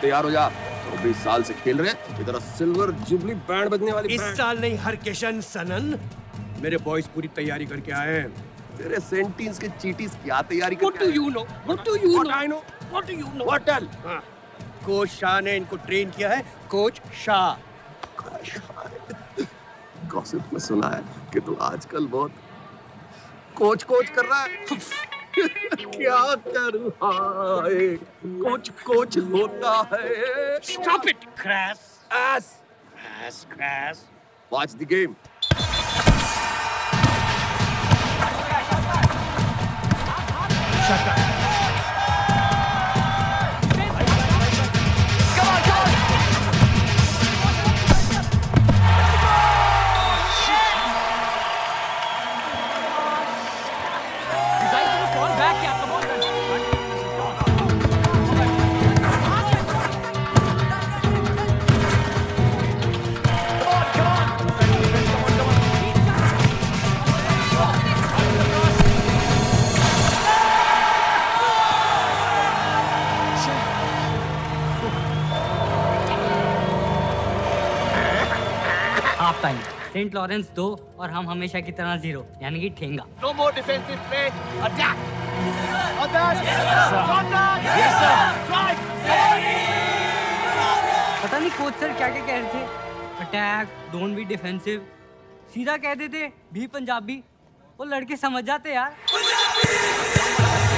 तैयार हो जा। 24 साल से खेल रहे, इधर सिल्वर जुबली बैंड बजने वाली। इस साल नहीं हर किशन सनन, मेरे बॉयज पूरी तैयारी करके आए हैं। तेरे सेंटीज के चीटीज क्या तैयारी करके? What do you know? What do you know? I know. What do you know? What tell? Coach Shah ने इनको ट्रेन किया है। कोच शाह। गॉसिप में सुना है कि तू आजकल बहुत कोच कर रहा है। क्या करूं हाय, कोच होता है। Stop it, crass ass, crass. Watch the game. Shut up. Saint Lawrence 2 और हम हमेशा की तरह 0, यानी कि ठेंगा। No more defensive play, attack. On that. Yes sir. पता नहीं कोच सर क्या कह रहे थे। अटैक, डोंट बी डिफेंसिव, सीधा कह देते भी पंजाबी, वो लड़के समझ जाते यार।